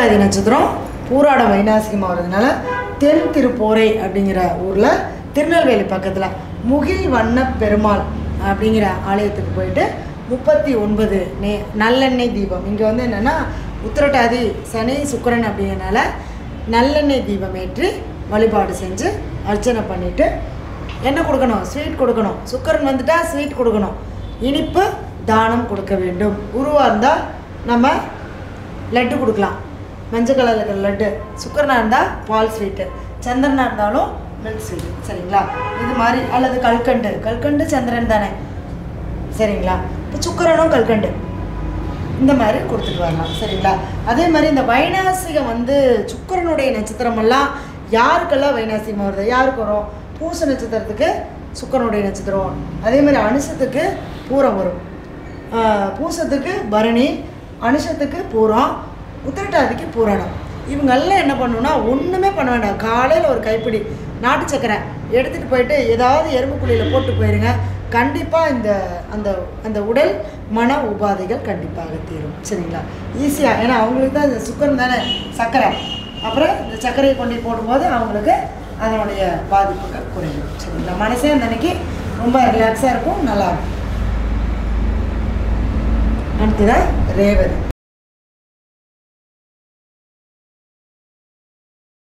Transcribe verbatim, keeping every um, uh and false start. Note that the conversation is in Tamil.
உத்திரட்டாதி நட்சத்திரம் பூராடம் வைநாசிகமாக வர்றதுனால தென் திருப்போரை அப்படிங்கிற ஊரில் திருநெல்வேலி பக்கத்தில் முகில் வண்ண பெருமாள் அப்படிங்கிற ஆலயத்துக்கு போயிட்டு முப்பத்தி ஒன்பது நே நல்லெண்ணெய் தீபம். இங்கே வந்து என்னென்னா உத்திரட்டாதி சனி சுக்கிரன் அப்படிங்கிறனால நல்லெண்ணெய் தீபம் ஏற்றி வழிபாடு செஞ்சு அர்ச்சனை பண்ணிவிட்டு என்ன கொடுக்கணும்? ஸ்வீட் கொடுக்கணும். சுக்கிரன் வந்துட்டால் ஸ்வீட் கொடுக்கணும். இனிப்பு தானம் கொடுக்க வேண்டும். குருவாக இருந்தால் நம்ம லட்டு கொடுக்கலாம், மஞ்சள் கலரில் இருக்கிற லட்டு. சுக்கிரனாக இருந்தால் பால் ஸ்வீட்டு, சந்திரனாக இருந்தாலும் மில்க் ஸ்வீட்டு. சரிங்களா? இது மாதிரி அல்லது கல்கண்டு. கல்கண்டு சந்திரன் தானே, சரிங்களா? இப்போ சுக்கிரனும் கல்கண்டு இந்த மாதிரி கொடுத்துட்டு வரலாம். சரிங்களா? அதே மாதிரி இந்த வைநாசிகம் வந்து சுக்கிரனுடைய நட்சத்திரமெல்லாம் யாருக்கெல்லாம் வைநாசிகமாக வருது? யாருக்கு வரும்? பூச நட்சத்திரத்துக்கு சுக்கிரனுடைய நட்சத்திரம். அதே மாதிரி அனுஷத்துக்கு பூரம் வரும், பூசத்துக்கு பரணி, அனுஷத்துக்கு பூரம், உத்திரட்டாதிக்கு பூரணம். இவங்கெல்லாம் என்ன பண்ணணும்னா ஒன்றுமே பண்ண வேண்டாம். காலையில் ஒரு கைப்பிடி நாட்டு சக்கரை எடுத்துகிட்டு போயிட்டு ஏதாவது எறும்பு குழியில் போட்டு போயிருங்க. கண்டிப்பாக இந்த அந்த அந்த உடல் மன உபாதைகள் கண்டிப்பாக தீரும். சரிங்களா? ஈஸியாக. ஏன்னா அவங்களுக்கு தான் இந்த சுக்கரம் தானே சர்க்கரை. அப்புறம் இந்த சர்க்கரையை கொண்டு போடும்போது அவங்களுக்கு அதனுடைய பாதிப்புகள் குறையும். சரிங்களா? மனசே அந்த அன்னைக்கு ரொம்ப ரிலாக்ஸாக இருக்கும், நல்லாயிருக்கும். அடுத்ததான் ரேவதி.